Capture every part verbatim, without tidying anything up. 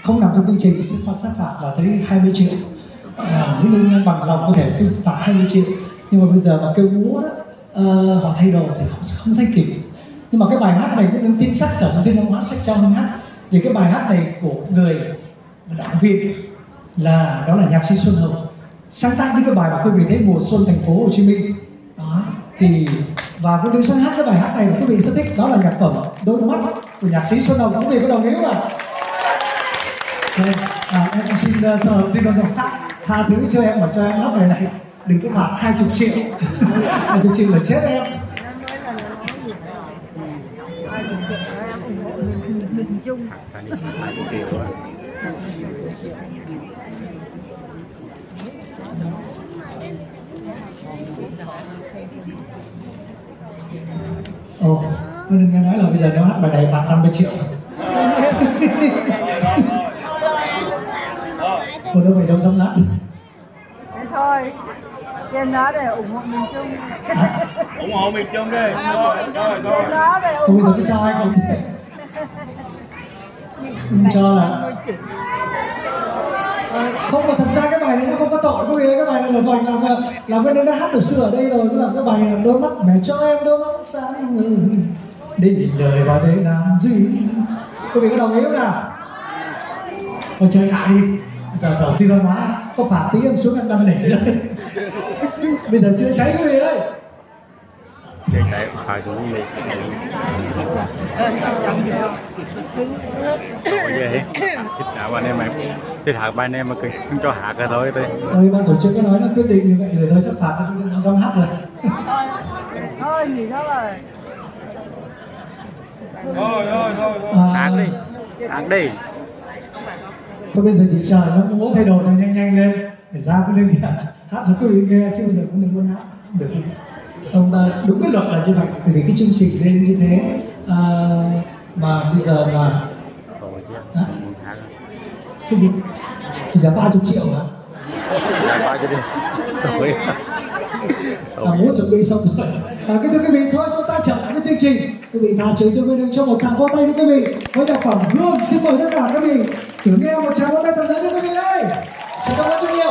không nằm trong chương trình sẽ phạt sát phạt là tới hai mươi triệu. À, những đương bằng lòng có thể xử phạt hai mươi triệu, nhưng mà bây giờ mà kêu múa đó, uh, họ thay đồ thì họ sẽ không thấy kịp. Nhưng mà cái bài hát này cũng tin sắc sẩm thiên ông hát sách cho hưng hát, vì cái bài hát này của người đảng viên là đó là nhạc sĩ Xuân Hồng sáng tác những cái bài mà quý vị thấy mùa xuân thành phố Hồ Chí Minh đó. Thì và quý vị sáng hát cái bài hát này mà quý vị sẽ thích, đó là nhạc phẩm Đôi Mắt của nhạc sĩ Xuân Hồng. Quý vị có đồng ý không ạ? À, em xin uh, sở thiên ông hát tha thứ cho em mà cho em hát bài này, đừng có phạt hai chục triệu. Hai chục triệu là chết em. Mình chung ồ, đừng nghe nói là bây giờ nếu hát bài này phạt năm mươi triệu. Cô đâu phải đâu dám hát. thế thôi, trên đó để ủng hộ mình chung. À? ủng hộ miền Trung đi. Rồi, rồi, rồi. Trên đó để Không ủng bây hộ. giờ cái cho ai không? Không cho là không, mà thật ra cái bài này nó không có tội, quý vị ơi. Cái bài này là bài làm làm cái đấy đã hát từ xưa ở đây rồi. Nó là cái bài là Đôi Mắt mẹ cho em đôi mắt sáng ngời để nhìn lời và để làm gì. Quý vị có đồng ý không nào? Thôi chơi lại đi. Giờ sở thi văn hóa có phạt tí em xuống em đâm nể đấy. Bây giờ chưa cháy quý vị ơi. Để cái phải xuống đi. Ủa vậy? Thích nào anh em em thích hạ ba anh em mà cứ cho hạ cái thôi thôi. Thôi ban tổ chức có nói nó quyết định như vậy rồi, thôi chắc phạt nó dám hát rồi. Thôi nghỉ đó rồi. Thôi, thôi, thôi, thôi. À, Hát đi, hát đi. thôi bây giờ chỉ chờ nó múa thay đồ cho nhanh nhanh lên để ra cái đêm kia hát cho quý vị nghe, chứ bây giờ cũng đừng muốn hát được. Ông đúng cái luật là như vậy, bởi vì cái chương trình lên như thế à, mà bây giờ mà à, cái gì bây giờ ba chục triệu hả? Ba cho đi. Thôi. À, múa chuẩn bị xong rồi. À, cái thưa quý vị, thôi chúng ta trở lại với chương trình. Quý vị nào chơi cho mình đừng cho một tràng vỗ tay với quý vị với nhạc phẩm Hương. Xin mời tất cả quý vị thử nghe một tràng vỗ tay thật lớn với quý vị đây. Xin cảm ơn rất nhiều.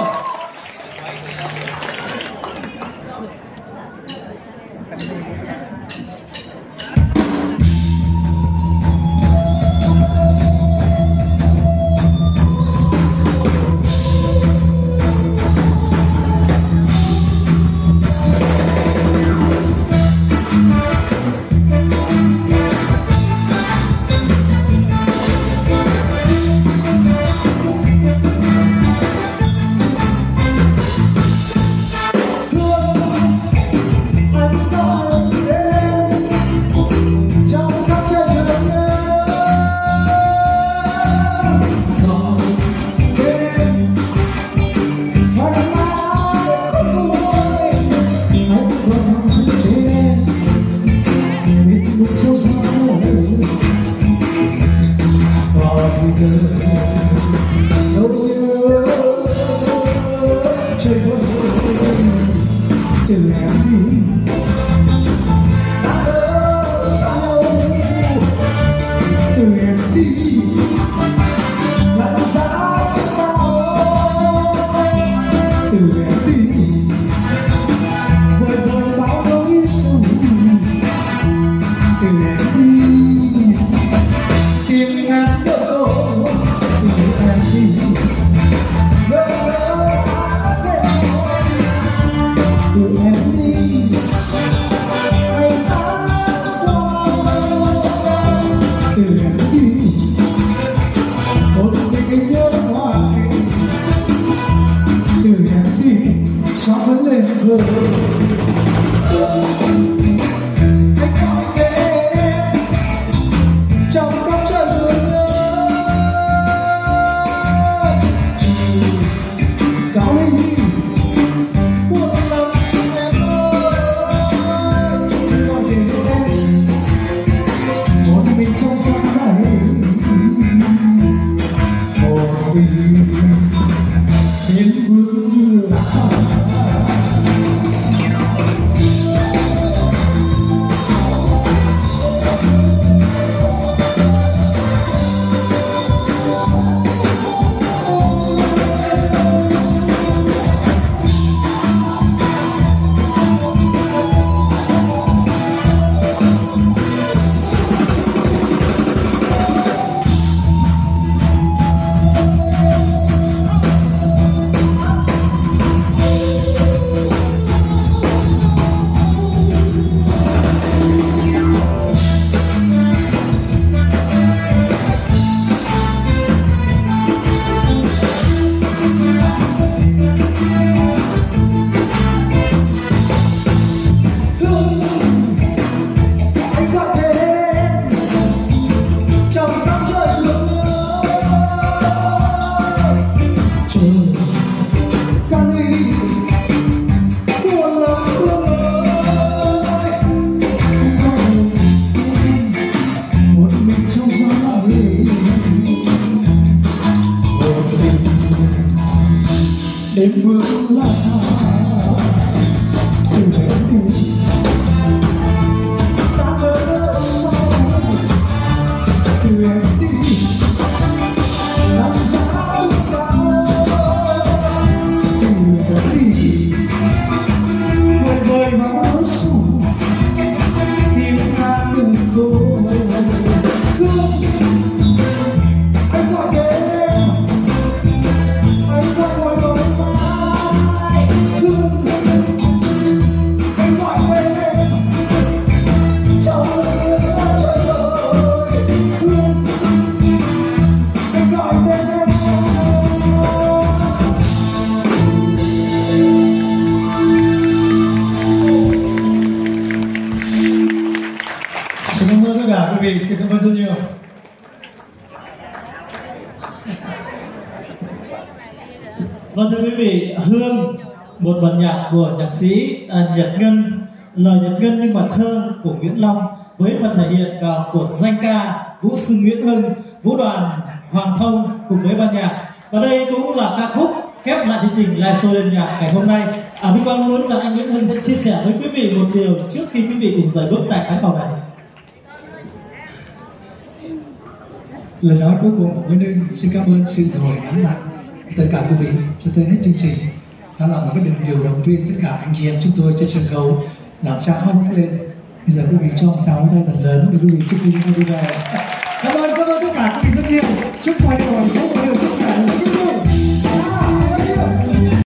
đêm mưa lá từ về đi ta mơ sau từ em đi làm sao ta từ về đi vơi vơi máu xuống tiếng hát từng câu anh gọi em anh gọi gọi gọi mãi hương anh gọi em trong trời ơi hương anh gọi em. Xin cảm ơn tất cả quý vị, xin cảm ơn rất nhiều. Vâng thưa quý vị, Hương, một bản nhạc của nhạc sĩ à, Nhật Ngân, lời Nhật Ngân nhưng mà thơ của Nguyễn Long với phần thể hiện uh, của danh ca vũ sư Nguyễn Hưng, vũ đoàn Hoàng Thông cùng với ban nhạc. Và đây cũng là ca khúc khép lại chương trình live show đêm nhạc ngày hôm nay. À, Vinh Quang muốn rằng anh Nguyễn Hưng sẽ chia sẻ với quý vị một điều trước khi quý vị cùng rời bước tại khán phòng này. Lời nói cuối cùng của Nguyễn Hưng xin cảm ơn sự hồi nắm lại tất cả quý vị cho tới hết chương trình. Đó là một cái điều động viên tất cả anh chị em chúng tôi trên sân khấu làm sao hăng lên. Bây giờ quý vị cho cháu tay thật lớn để quý vị chúc quý vị vui vẻ. Cảm ơn, cảm ơn tất cả quý vị rất nhiều. Chúc mọi người có một điều